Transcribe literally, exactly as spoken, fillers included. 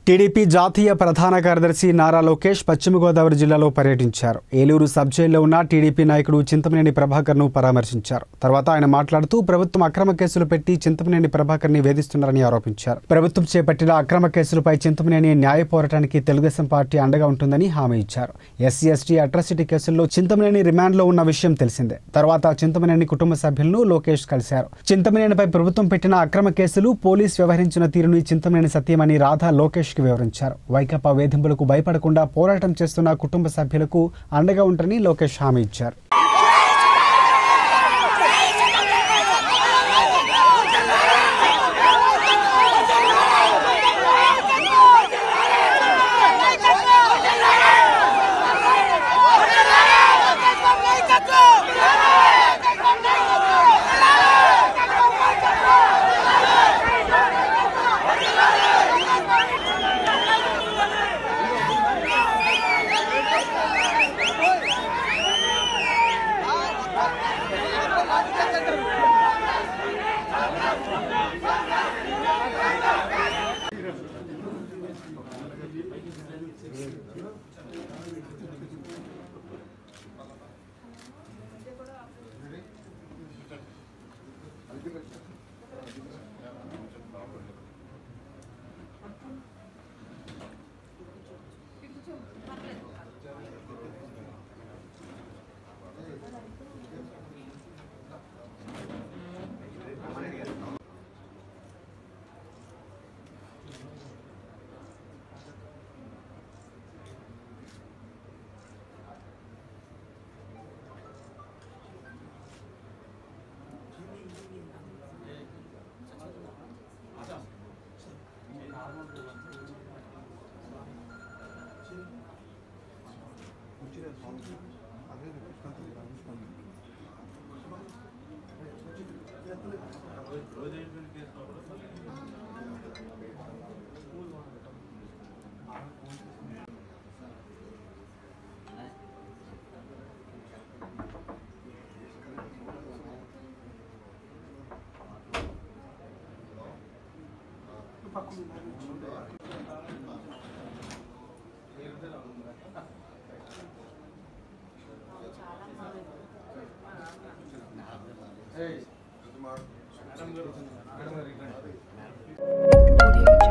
TDP జాతీయ ప్రధాన కార్యదర్శి నారా లోకేష్ పశ్చిమ గోదావరి జిల్లాలో పర్యటించారు. ఏలూరు సబ్ జైల్లో ఉన్న టీడీపీ నాయకుడు చింతమనేని ప్రభాకర్ను పరామర్శించారు. తర్వాత ఆయన మాట్లాడుతూ ప్రభుత్వం అక్రమ కేసులు పెట్టి చింతమనేని ప్రభాకర్ని వేధిస్తున్నారని ఆరోపించారు. ప్రభుత్వం చేపట్టిన అక్రమ కేసులపై చింతమనేని న్యాయ పోరాటానికి తెలుగుదేశం పార్టీ అండగా ఉంటుందని హామీ ఇచ్చారు. ఎస్సీ ఎస్టీ అట్రాసిటీ కేసుల్లో చింతమనేని రిమాండ్లో ఉన్న విషయం తెలిసిందే. తర్వాత చింతమనేని కుటుంబ సభ్యులను లోకేష్ కలిశారు. చింతమనేనిపై ప్రభుత్వం పెట్టిన అక్రమ కేసులు, పోలీస్ వ్యవహరించిన తీరుని చింతమనేని సత్యమని రాధా లోకేష్ వివరించారు. వైకాపా వేధింపులకు భయపడకుండా పోరాటం చేస్తున్న కుటుంబ సభ్యులకు అండగా ఉంటారని లోకేష్ హామీ ఇచ్చారు. Audio